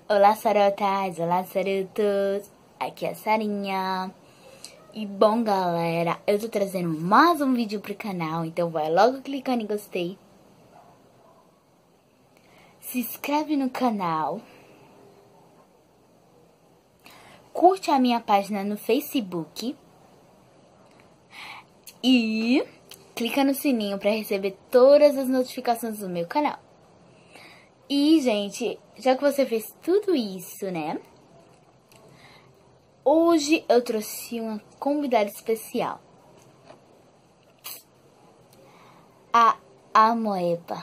Olá, sarotas, olá, sarutos, aqui é a Sarinha. E bom, galera, eu tô trazendo mais um vídeo pro canal, então vai logo clicando em gostei. Se inscreve no canal. Curte a minha página no Facebook. E clica no sininho pra receber todas as notificações do meu canal. E, gente, já que você fez tudo isso, né? Hoje eu trouxe uma convidada especial. A Amoeba.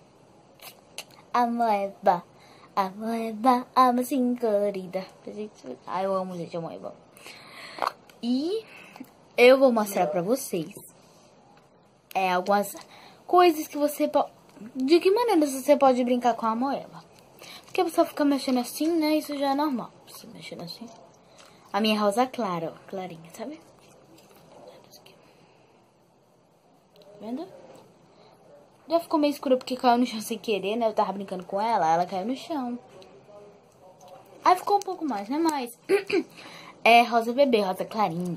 Amoeba. Amoeba, amo sim, colorida. Ai, eu amo, gente, Amoeba. E eu vou mostrar pra vocês algumas coisas que você pode... De que maneira você pode brincar com a Amoeba? Porque a pessoa fica mexendo assim, né? Isso já é normal. Você mexendo assim. A minha rosa clara, ó. Clarinha, sabe? Tá vendo? Já ficou meio escura porque caiu no chão sem querer, né? Eu tava brincando com ela caiu no chão. Aí ficou um pouco mais, né? Mas é rosa bebê, rosa clarinha.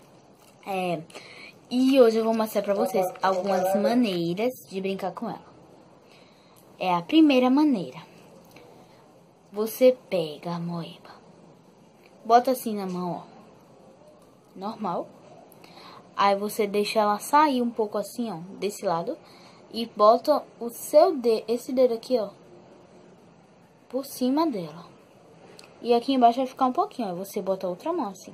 E hoje eu vou mostrar pra vocês algumas maneiras de brincar com ela. A primeira maneira. Você pega a Amoeba. Bota assim na mão, ó. Normal. Aí você deixa ela sair um pouco assim, ó. Desse lado. E bota o seu dedo, esse dedo aqui, ó. Por cima dela. E aqui embaixo vai ficar um pouquinho, ó. Você bota a outra mão assim.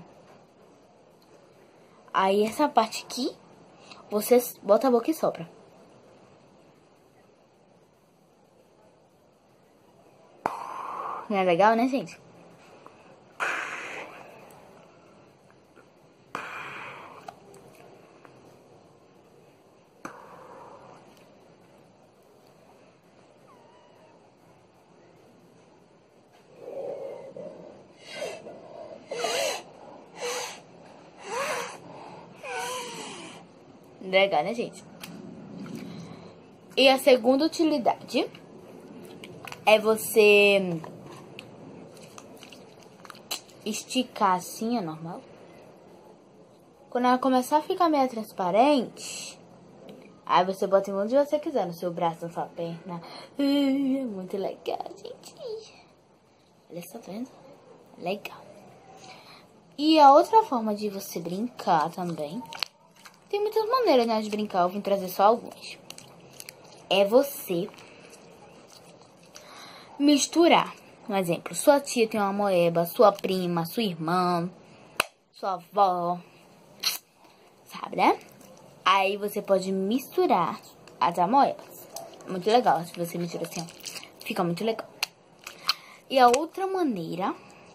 Aí essa parte aqui, você bota a boca e sopra. Não é legal, né, gente? Legal, né, gente? E a segunda utilidade é você esticar assim, é normal. Quando ela começar a ficar meio transparente, aí você bota em onde você quiser, no seu braço, na sua perna. É muito legal, gente. Olha só, tá vendo? Legal. E a outra forma de você brincar também, tem muitas maneiras, né, de brincar, eu vim trazer só algumas. É você misturar. Um exemplo, sua tia tem uma Amoeba, sua prima, sua irmã, sua avó, sabe, né? Aí você pode misturar as Amoebas. Muito legal, se você mistura assim, ó. Fica muito legal. E a outra maneira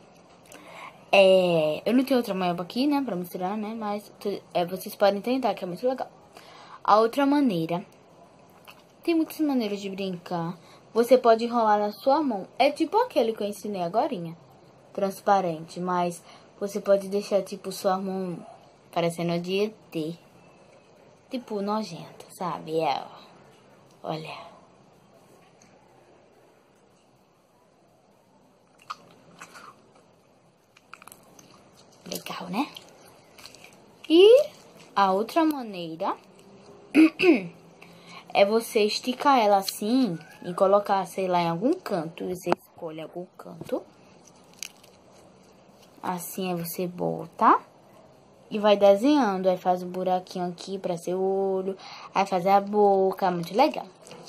eu não tenho outra Amoeba aqui, né, pra misturar, né? Mas vocês podem tentar, que é muito legal. A outra maneira, tem muitas maneiras de brincar. Você pode enrolar na sua mão. É tipo aquele que eu ensinei agorinha. Transparente, mas você pode deixar tipo sua mão parecendo de ET. Tipo nojento, sabe? Olha. Legal, né? E a outra maneira é você esticar ela assim e colocar, sei lá, em algum canto. Você escolhe algum canto. Assim aí você bota e vai desenhando. Aí faz um buraquinho aqui pra ser o olho. Aí faz a boca. Muito legal.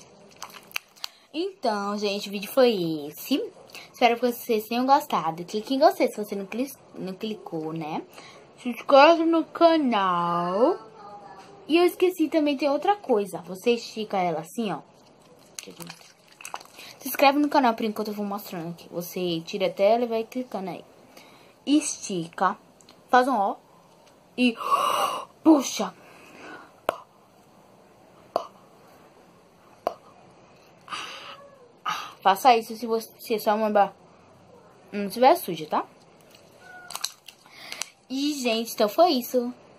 Então, gente, o vídeo foi esse. Espero que vocês tenham gostado. Clique em gostei se você não clicou, né? Se inscreve no canal. E eu esqueci também, tem outra coisa. Você estica ela assim, ó. Se inscreve no canal por enquanto eu vou mostrando aqui. Você tira a tela e vai clicando aí. Estica. Faz um ó. E puxa. Faça isso se sua mão não estiver suja, tá? E, gente, então foi isso.